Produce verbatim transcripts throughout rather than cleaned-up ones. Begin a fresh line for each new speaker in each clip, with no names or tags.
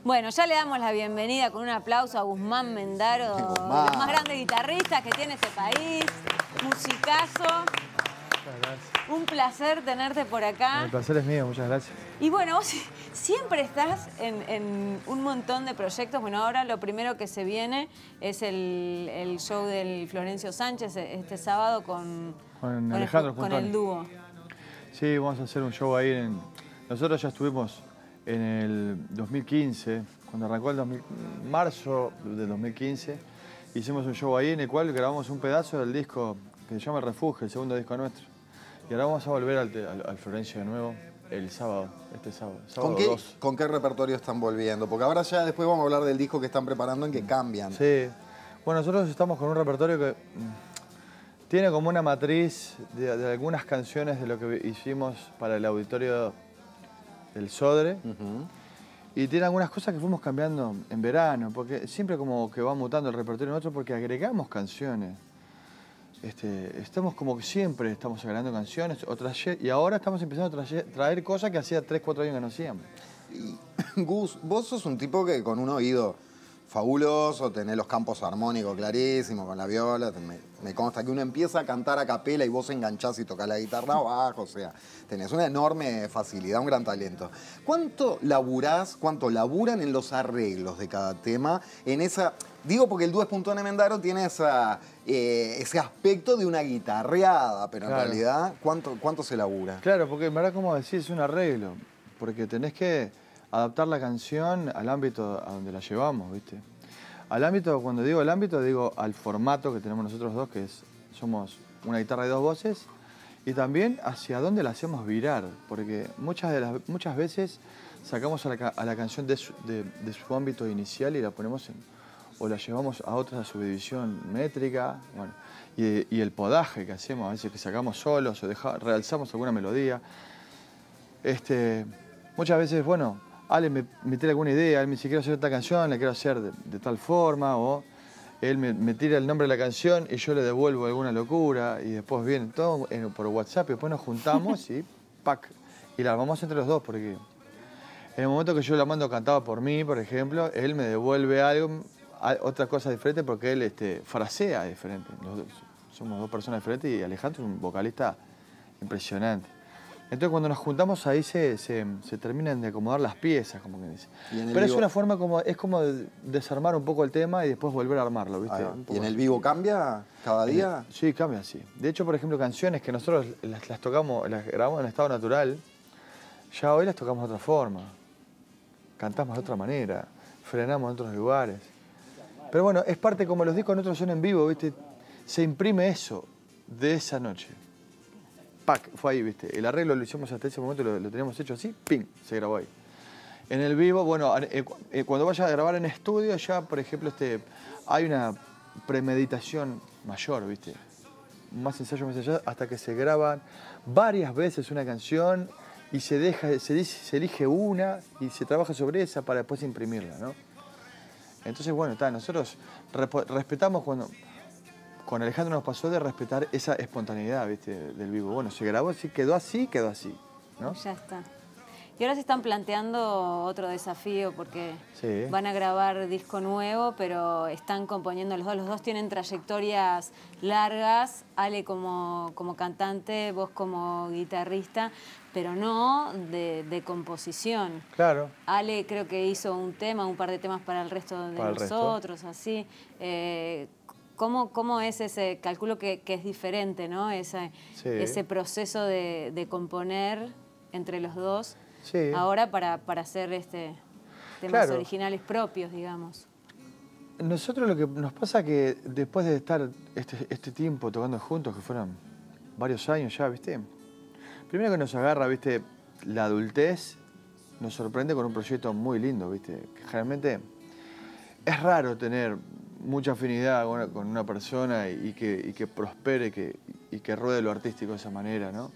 Bueno, ya le damos la bienvenida con un aplauso a Guzmán Mendaro,
Guzmán.
de los más grandes guitarristas que tiene este país, musicazo.
Muchas gracias.
Un placer tenerte por acá.
El placer es mío, muchas gracias.
Y bueno, vos siempre estás en, en un montón de proyectos. Bueno, ahora lo primero que se viene es el, el show del Florencio Sánchez este sábado con,
Con
con
Alejandro
el, con
Puntoni.
el dúo.
Sí, vamos a hacer un show ahí. En... Nosotros ya estuvimos en el dos mil quince, cuando arrancó el dos mil... marzo del dos mil quince. Hicimos un show ahí en el cual grabamos un pedazo del disco que se llama El Refugio, el segundo disco nuestro. Y ahora vamos a volver al, al, al Florencio de nuevo el sábado, este sábado. sábado
¿Con, qué,
dos.
¿Con qué repertorio están volviendo? Porque ahora ya después vamos a hablar del disco que están preparando en que cambian.
Sí. Bueno, nosotros estamos con un repertorio que mm, tiene como una matriz de, de algunas canciones de lo que hicimos para el auditorio del Sodre.
Uh-huh.
Y tiene algunas cosas que fuimos cambiando en verano, porque siempre como que va mutando el repertorio nuestro porque agregamos canciones. Este, estamos como que siempre estamos agregando canciones otras, y ahora estamos empezando a traer, traer cosas que hacía tres, cuatro años que no hacíamos.
Y, Gus, vos sos un tipo que con un oído fabuloso, tenés los campos armónicos clarísimos, con la viola, me, me consta que uno empieza a cantar a capela y vos enganchás y tocás la guitarra abajo, o sea, tenés una enorme facilidad, un gran talento. ¿Cuánto laburás, cuánto laburan en los arreglos de cada tema? En esa, digo porque el dúo Puntoni Mendaro tiene esa, eh, ese aspecto de una guitarreada, pero
Claro.
en realidad, ¿cuánto, cuánto se labura?
Claro, porque en verdad, como decís, es un arreglo, porque tenés que adaptar la canción al ámbito a donde la llevamos, ¿viste? Al ámbito, cuando digo el ámbito, digo al formato que tenemos nosotros dos, que es, somos una guitarra y dos voces, y también hacia dónde la hacemos virar, porque muchas, de las, muchas veces sacamos a la, a la canción de su, de, de su ámbito inicial y la ponemos en, o la llevamos a otra subdivisión métrica, bueno, y, y el podaje que hacemos, a veces que sacamos solos o deja, realzamos alguna melodía. Este, muchas veces, bueno, Ale me, me tira alguna idea, él me dice, quiero hacer esta canción, la quiero hacer de, de tal forma, o él me, me tira el nombre de la canción y yo le devuelvo alguna locura, y después viene todo en, por WhatsApp, y después nos juntamos y ¡pac! Y la armamos entre los dos, porque en el momento que yo la mando cantada por mí, por ejemplo, él me devuelve algo, otra cosa diferente, porque él este, frasea diferente. Nosotros somos dos personas diferentes y Alejandro es un vocalista impresionante. Entonces cuando nos juntamos ahí se, se, se terminan de acomodar las piezas, como que dice. Pero
vivo...
es una forma como, es como desarmar un poco el tema y después volver a armarlo, ¿viste?
Ah, ¿y en el vivo cambia cada día?
El, sí, cambia, sí. De hecho, por ejemplo, canciones que nosotros las, las tocamos, las grabamos en estado natural, ya hoy las tocamos de otra forma. Cantamos de otra manera, frenamos en otros lugares. Pero bueno, es parte como los discos nuestros son en vivo, ¿viste? Se imprime eso de esa noche. ¡Pac! Fue ahí, ¿viste? El arreglo lo hicimos hasta ese momento, lo, lo teníamos hecho así, ¡ping! Se grabó ahí. En el vivo, bueno, eh, eh, cuando vayas a grabar en estudio, ya, por ejemplo, este, hay una premeditación mayor, ¿viste? Más ensayo, más ensayo, hasta que se graban varias veces una canción y se, deja, se, dice, se elige una y se trabaja sobre esa para después imprimirla, ¿no? Entonces, bueno, está, nosotros respetamos cuando... Con Alejandro nos pasó de respetar esa espontaneidad, ¿viste? Del vivo. Bueno, se grabó así, quedó así, quedó así, ¿no?
Ya está. Y ahora se están planteando otro desafío porque
sí.
van a grabar disco nuevo, pero están componiendo los dos. Los dos tienen trayectorias largas, Ale como, como cantante, vos como guitarrista, pero no de, de composición.
Claro.
Ale creo que hizo un tema, un par de temas para el resto de
para
nosotros,
resto.
así. Eh, ¿Cómo, ¿Cómo es ese calculo que, que es diferente, ¿no? Ese,
sí.
ese proceso de, de componer entre los dos,
sí.
ahora para, para hacer este, temas claro. originales propios, digamos?
Nosotros lo que nos pasa es que después de estar este, este tiempo tocando juntos, que fueron varios años ya, ¿viste? Primero que nos agarra, ¿viste? La adultez nos sorprende con un proyecto muy lindo, ¿viste? Que generalmente es raro tener mucha afinidad con una, con una persona y, y, que, y que prospere que, y que ruede lo artístico de esa manera, ¿no?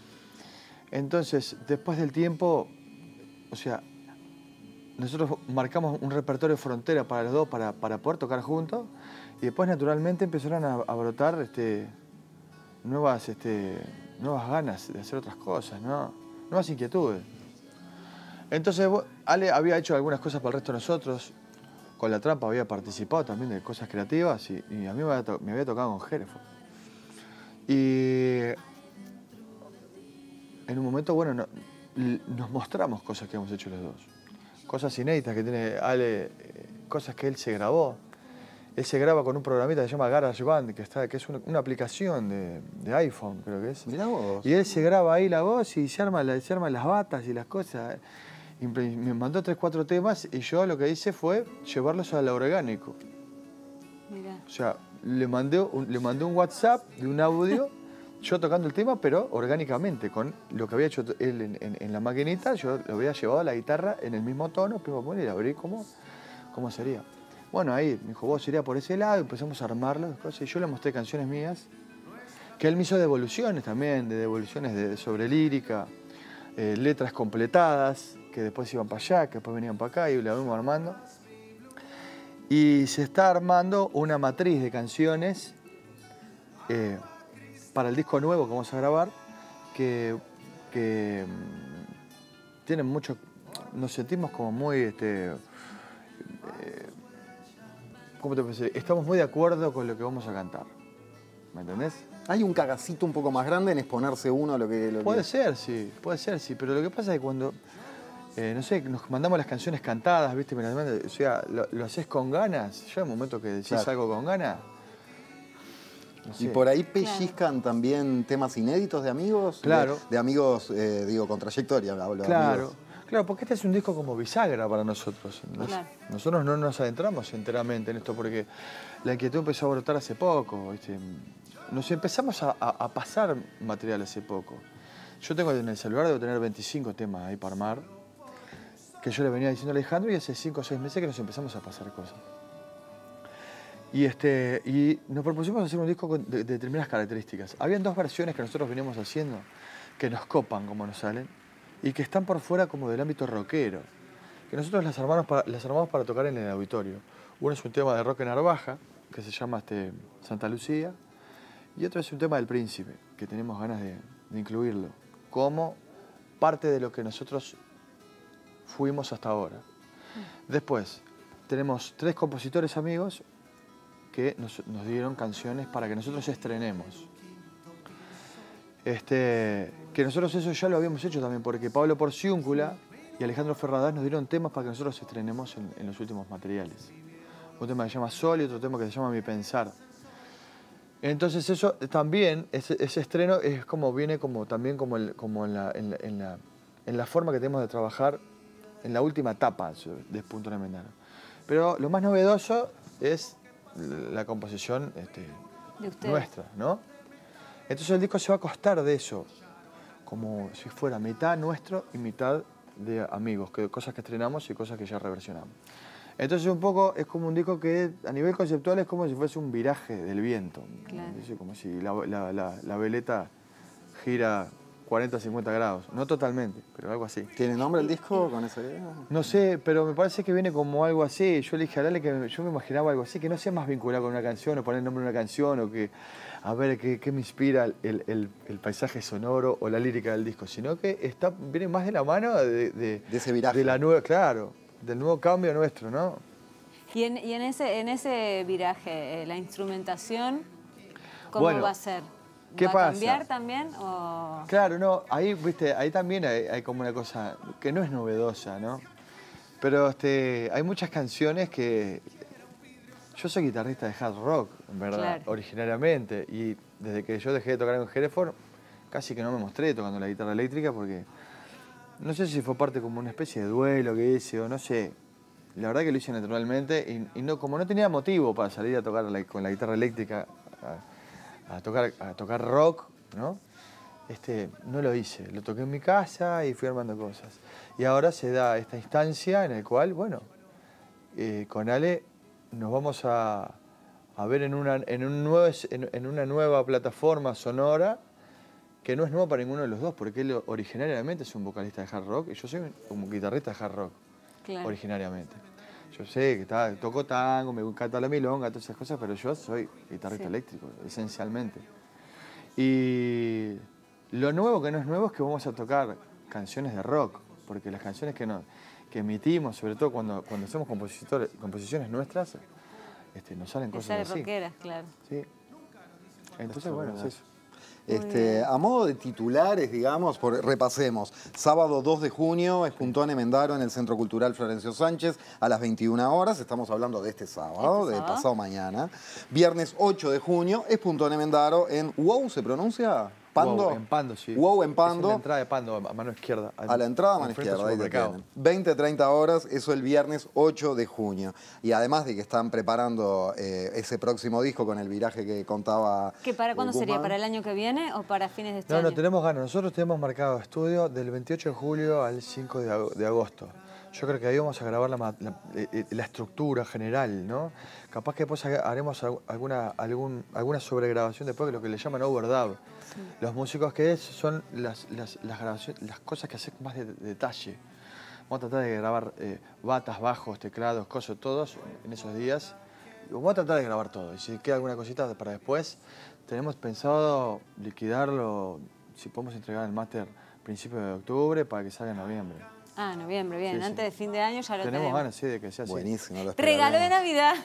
Entonces, después del tiempo, o sea, nosotros marcamos un repertorio frontera para los dos para, para poder tocar juntos y después naturalmente empezaron a, a brotar este, nuevas, este, nuevas ganas de hacer otras cosas, ¿no? Nuevas inquietudes. Entonces, Ale había hecho algunas cosas para el resto de nosotros. Con La Trampa había participado también de cosas creativas y, y a mí me había, to me había tocado con Hereford. Y en un momento, bueno, no, nos mostramos cosas que hemos hecho los dos. Cosas inéditas que tiene Ale, cosas que él se grabó. Él se graba con un programita que se llama GarageBand, que, está, que es una, una aplicación de, de iPhone, creo que es.
Mirá vos.
Y él se graba ahí la voz y se, arma la, se arman las batas y las cosas. Y me mandó tres, cuatro temas y yo lo que hice fue llevarlos al orgánico.
Mirá.
O sea, le mandé, un, le mandé un WhatsApp de un audio, yo tocando el tema, pero orgánicamente, con lo que había hecho él en, en, en la maquinita, yo lo había llevado a la guitarra en el mismo tono, y le abrí cómo, cómo sería. Bueno, ahí me dijo, vos iría por ese lado, empezamos a armarlo, las cosas, y yo le mostré canciones mías, que él me hizo devoluciones también, de devoluciones de, sobre lírica, eh, letras completadas, que después iban para allá, que después venían para acá, y la fuimos armando. Y se está armando una matriz de canciones eh, para el disco nuevo que vamos a grabar, que, que um, tienen mucho, nos sentimos como muy, este, eh, ¿cómo te puedo decir? Estamos muy de acuerdo con lo que vamos a cantar, ¿me entendés?
¿Hay un cagacito un poco más grande en exponerse uno a lo que... Lo
puede
que...
ser, sí, puede ser, sí, pero lo que pasa es que cuando, eh, no sé, nos mandamos las canciones cantadas, ¿viste? O sea, lo, lo haces con ganas, ya en el momento que decís claro. algo con ganas.
No sé. Y por ahí pellizcan claro. también temas inéditos de amigos.
Claro.
De, de amigos, eh, digo, con trayectoria. Hablo de
claro,
amigos.
claro, porque este es un disco como bisagra para nosotros. Nos, claro. Nosotros no nos adentramos enteramente en esto porque la inquietud empezó a brotar hace poco, ¿viste? Nos empezamos a, a, a pasar material hace poco. Yo tengo en el celular, debo tener veinticinco temas ahí para armar, que yo le venía diciendo a Alejandro y hace cinco o seis meses que nos empezamos a pasar cosas. Y, este, y nos propusimos hacer un disco con, de, de determinadas características. Habían dos versiones que nosotros veníamos haciendo que nos copan como nos salen y que están por fuera como del ámbito rockero, que nosotros las armamos para, las armamos para tocar en el auditorio. Uno es un tema de Roque Narvaja, que se llama este, Santa Lucía, y otro es un tema del Príncipe, que tenemos ganas de, de incluirlo como parte de lo que nosotros fuimos hasta ahora. Después, tenemos tres compositores amigos que nos, nos dieron canciones para que nosotros estrenemos. Este, que nosotros eso ya lo habíamos hecho también, porque Pablo Porciúncula y Alejandro Ferradas nos dieron temas para que nosotros estrenemos en, en los últimos materiales. Un tema que se llama Sol y otro tema que se llama Mi Pensar. Entonces eso también, ese, ese estreno es como, viene como, también como, el, como en, la, en, la, en, la, en la forma que tenemos de trabajar en la última etapa de Punto Remendano. Pero lo más novedoso es la composición este, nuestra, ¿no? Entonces el disco se va a costar de eso, como si fuera mitad nuestro y mitad de amigos, que, cosas que estrenamos y cosas que ya reversionamos. Entonces un poco es como un disco que a nivel conceptual es como si fuese un viraje del viento, claro. Como si la, la, la, la veleta gira cuarenta, cincuenta grados, no totalmente, pero algo así.
¿Tiene nombre el disco con esa idea?
No sé, pero me parece que viene como algo así. Yo le dije a Lale que yo me imaginaba algo así, que no sea más vinculado con una canción o poner el nombre de una canción o que, a ver, qué, qué me inspira el, el, el paisaje sonoro o la lírica del disco, sino que está, viene más de la mano de, de,
de ese viraje.
De la nueva, claro, del nuevo cambio nuestro, ¿no?
Y en, y en, ese, en ese viraje, eh, la instrumentación, ¿cómo
bueno,
va a ser?
¿Qué
¿Va
pasa?
a cambiar también? O...
Claro, no, ahí, viste, ahí también hay, hay como una cosa que no es novedosa, ¿no? Pero este, hay muchas canciones que... Yo soy guitarrista de hard rock, en verdad, claro. originariamente. Y desde que yo dejé de tocar en Hereford, casi que no me mostré tocando la guitarra eléctrica porque... No sé si fue parte como una especie de duelo que hice o no sé. La verdad que lo hice naturalmente y, y no, como no tenía motivo para salir a tocar la, con la guitarra eléctrica... A, A tocar, a tocar rock, ¿no? Este, no lo hice, lo toqué en mi casa y fui armando cosas. Y ahora se da esta instancia en la cual, bueno, eh, con Ale nos vamos a, a ver en una, en, un nuevo, en, en una nueva plataforma sonora que no es nueva para ninguno de los dos, porque él originariamente es un vocalista de hard rock y yo soy un, un guitarrista de hard rock, claro. originariamente. Yo sé que está, toco tango, me encanta la milonga, todas esas cosas, pero yo soy guitarrista sí. eléctrico, esencialmente. Y lo nuevo que no es nuevo es que vamos a tocar canciones de rock. porque las canciones que, nos, que emitimos, sobre todo cuando, cuando hacemos compositores, composiciones nuestras, este, nos salen cosas
sale
así.
rockeras, claro.
Sí. Entonces, bueno, es eso.
Este, a modo de titulares, digamos, por, repasemos. Sábado dos de junio, Espuntón Emendaro en el Centro Cultural Florencio Sánchez a las veintiuna horas. Estamos hablando de este sábado,
Este
de
sábado.
pasado mañana. Viernes ocho de junio, Espuntón Emendaro en WOW, ¿se pronuncia? ¿Pando?
Wow, en Pando, sí.
WOW en
Es en
Pando.
la entrada de Pando, a mano izquierda.
A la entrada a mano
enfrente
izquierda,
del
ahí te
supermercado.
tienen. veinte, treinta horas, eso el viernes ocho de junio. Y además de que están preparando eh, ese próximo disco con el viraje que contaba...
¿Que para
eh,
cuándo sería?
Guzmán.
¿Para el año que viene o para fines de este
No,
año?
no, tenemos ganas. Nosotros tenemos marcado estudio del veintiocho de julio al cinco de ag- de agosto. Yo creo que ahí vamos a grabar la, ma- la- eh, la estructura general, ¿no? Capaz que después ha- haremos al- alguna, algún, alguna sobregrabación después, que lo que le llaman overdub. Los músicos que es son las, las, las, grabaciones, las cosas que hacen con más de, de detalle. Vamos a tratar de grabar eh, batas, bajos, teclados, cosas, todos en esos días. Y vamos a tratar de grabar todo. Y si queda alguna cosita para después, tenemos pensado liquidarlo, si podemos entregar el máster principios de octubre para que salga en noviembre.
Ah, noviembre, bien.
Sí, sí.
Antes de fin de año ya lo
Tenemos
tenemos.
ganas, sí, de que sea así.
Buenísimo, lo
Regalo de
esperaremos.
Navidad.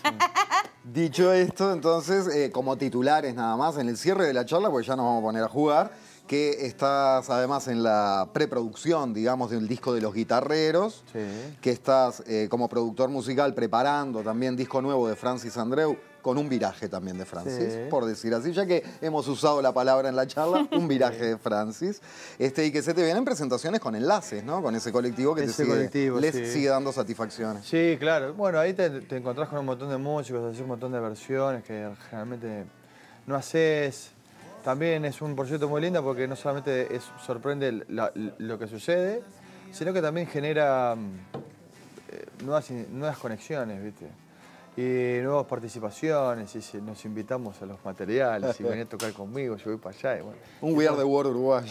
Dicho esto, entonces, eh, como titulares nada más, en el cierre de la charla, porque ya nos vamos a poner a jugar, que estás además en la preproducción, digamos, del disco de los guitarreros,
Sí.
que estás eh, como productor musical preparando también disco nuevo de Francis Andreu, con un viraje también de Francis,
Sí.
por decir así, ya que hemos usado la palabra en la charla, un viraje de Francis, este, y que se te vienen presentaciones con enlaces, ¿no? Con ese colectivo que te
Ese
sigue,
colectivo,
les
sí.
sigue dando satisfacciones.
Sí, claro. Bueno, ahí te, te encontrás con un montón de músicos, haces un montón de versiones que generalmente no haces. También es un proyecto muy lindo porque no solamente es, sorprende la- lo que sucede, sino que también genera mm, eh, nuevas, in- nuevas conexiones, ¿viste? Y nuevas participaciones, y si nos invitamos a los materiales, y venía a tocar conmigo, yo voy para allá. Y bueno,
Un We Are the World uruguayo.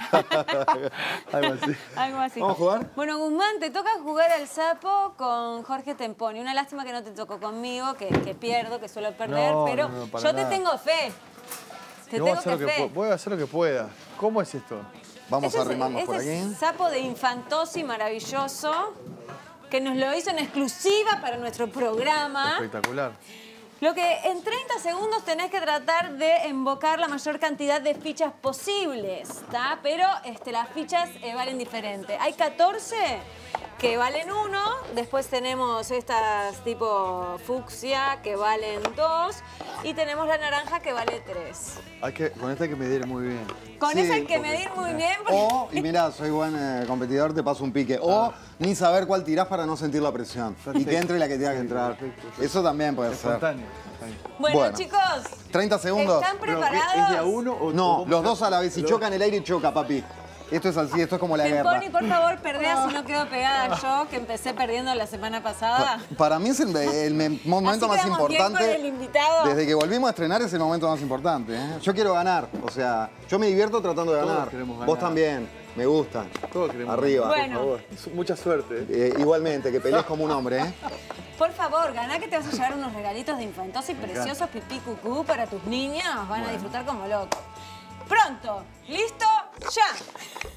algo así.
Algo así.
¿Vamos a jugar?
Bueno, Guzmán, te toca jugar al sapo con Jorge Temponi. Una lástima que no te tocó conmigo, que, que pierdo, que suelo perder,
No,
pero
no, no, para
yo
nada.
te tengo fe. Te
No, voy, a
tengo
hacer lo
que
que
fe.
pu- voy a hacer lo que pueda. ¿Cómo es esto?
Vamos
Ese
a
es-
arrimarnos por
ese
aquí.
es sapo de Infantosi maravilloso, que nos lo hizo en exclusiva para nuestro programa.
Espectacular.
Lo que en treinta segundos tenés que tratar de invocar la mayor cantidad de fichas posibles, ¿está? Pero este, las fichas eh, valen diferente. Hay catorce que valen uno, después tenemos estas tipo fucsia que valen dos y tenemos la naranja que vale tres.
Hay que, con esta hay que medir muy bien.
Con
Sí,
esa hay que
porque-
medir muy bien. porque-
O, y mirá, soy buen eh, competidor, te paso un pique. O ni saber cuál tirás para no sentir la presión. Y que entre la que tenga que entrar.
perfecto, perfecto.
Eso también puede ser.
Espontáneo. espontáneo.
Bueno,
Bueno.
chicos,
treinta segundos.
¿están
Pero,
preparados?
¿es de a uno o
No,
o-
los dos a la vez. Si
los-
chocan el aire, choca, papi. Esto es así, esto es como la guerra.
Temponi, por favor, perdea si no quedo pegada yo, que empecé perdiendo la semana pasada.
Para mí es el, el me- momento más
quedamos bien
importante.
con el invitado.
Desde que volvimos a estrenar es el momento más importante. ¿eh? Yo quiero ganar. O sea, yo me divierto tratando de
Todos
ganar.
queremos ganar.
Vos también. Me gusta.
Todos queremos
Arriba.
ganar,
Bueno.
por favor. Su- Mucha suerte. ¿eh?
Eh, igualmente, que pelees como un hombre, ¿eh?
Por favor, ganá que te vas a llevar unos regalitos de Infantosi preciosos, pipí cucú, para tus niñas. Van a disfrutar como locos. Pronto, listo, ya.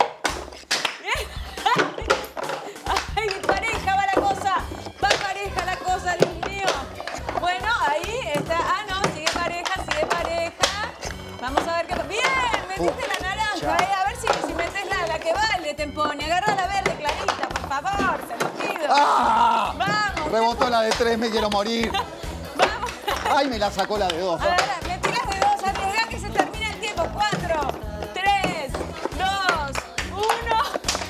Ay, pareja va la cosa. Va pareja la cosa, Dios mío. Bueno, ahí está. Ah, no, sigue pareja, sigue pareja. Vamos a ver qué... ¡Bien! Metiste la naranja, eh. A ver si, si metes la, la que vale, Temponi. Agarra la verde clarita, por favor, se lo pido.
¡Ah!
Vamos.
Rebotó la de tres, me quiero morir.
Vamos.
Ay, me la sacó la de dos.
Ahora, me tiras de dos, arriesgá que se termina el tiempo. Cuatro, tres, dos, uno.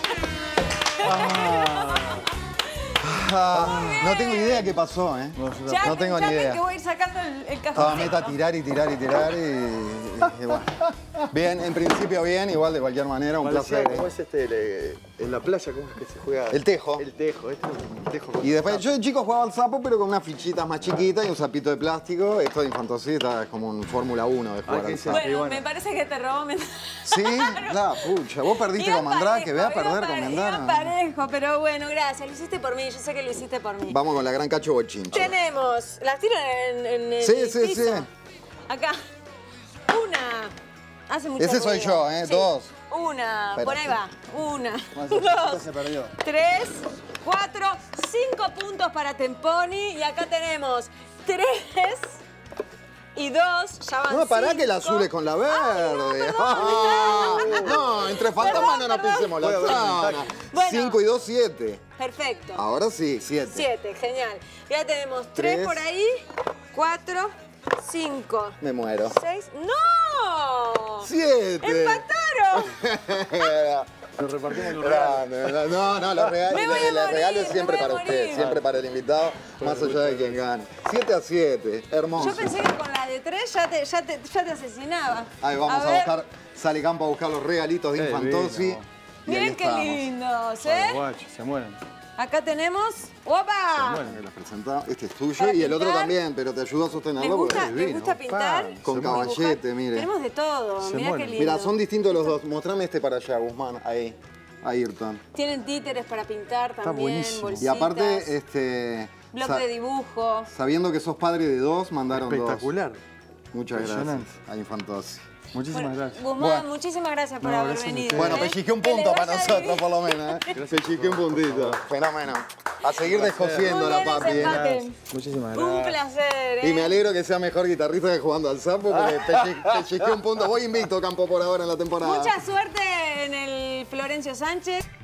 Ah, no tengo idea qué pasó, ¿eh?
Ya,
No tengo ni
ya
idea.
que voy a ir sacando el, el
Estaba
café.
meta a tirar y tirar y tirar y, y bueno. Bien, en principio bien, igual de cualquier manera, un
Parecía,
placer.
¿cómo
¿eh?
es este? le- en la playa, ¿cómo es que se juega?
El tejo.
El tejo, este es un tejo. con-
Y después, yo de chico jugaba al sapo, pero con unas fichitas más chiquitas y un sapito de plástico. Esto de Infantosita es como un Fórmula uno de jugar
Ah, que
al
sí.
sapo.
Bueno,
bueno.
me parece que te robó. Men-
Sí, la pucha. Vos perdiste
Iba
con Mandrake,
parejo,
ve a
iba
perder con
pare- iba
Mendana.
parejo, pero bueno, gracias. Lo hiciste por mí, yo sé que lo hiciste por mí.
Vamos con la gran cacho bochincha.
Tenemos, las tiro en, en el
Sí, sí,
piso.
sí.
Acá. Una. Hace mucho
Ese soy
ruido.
yo, ¿eh?
Sí.
Dos.
Una,
Espérate.
por ahí va. Una,
Más
dos,
se perdió.
tres, cuatro, cinco puntos para Temponi. Y acá tenemos tres y dos. Ya van
No, pará
cinco.
que la azul es con la verde.
Ay, no, perdón.
Ah, no, entre fantasmas no nos
Perdón,
pisemos la
perdón.
zona.
Bueno.
cinco y dos, siete.
Perfecto.
Ahora sí, siete.
Siete, genial. Ya tenemos tres
Tres.
por ahí, cuatro, cinco,
Me muero.
seis. ¡No!
¡Siete!
¡Empataron!
Nos repartimos los regalos.
Grande, no, no, los regalos,
Me voy a
el
morir,
regalo es siempre
me voy a
para usted,
morir.
siempre para el invitado, más allá de quien gane. siete a siete, hermoso.
Yo pensé que con la de tres ya te, ya te, ya te asesinaba.
Ahí vamos a,
ver.
buscar, sale Campo a buscar los regalitos de
Qué
Infantosi.
divino.
Y ahí
Miren qué
estamos.
lindos,
Para
¿eh?
los guachos, se mueren.
Acá tenemos. ¡Opa!
Bueno,
Me los presenta. Este es tuyo
Para
y el otro
pintar.
también, pero te ayudo a
¿Les
sostenerlo porque
gusta,
es
les
divino.
gusta pintar?
Pa,
Con
se
caballete,
Dibujar.
mire.
Tenemos de todo.
Se
Mirá qué
mueren.
lindo.
Mira, son distintos los dos. Mostrame este para allá, Guzmán. Ahí. Ayrton.
Tienen títeres para pintar también,
buenísimo.
bolsitas,
Y aparte, este.
bloc
sa-
de dibujo.
sabiendo que sos padre de dos, mandaron
espectacular.
dos. Muchas gracias
Impresionante.
a Infantosi.
Muchísimas
Bueno,
gracias.
Guzmán,
Bueno.
muchísimas gracias por
No,
haber
gracias a
venido.
ustedes.
Bueno,
¿eh?
pellizqué un
Que
punto
les
para
vaya
nosotros,
bien.
por lo menos. ¿eh? Pellizqué un puntito. Fenómeno. A seguir descosiendo
Muy
la
bien ese
papi. ¿eh?
empate.
Muchísimas
Un
gracias.
placer, ¿eh?
Y me alegro que sea mejor guitarrista que jugando al sapo, porque pelli- pellizqué un punto. Voy invicto, Campo, por ahora en la temporada.
Mucha suerte en el Florencio Sánchez.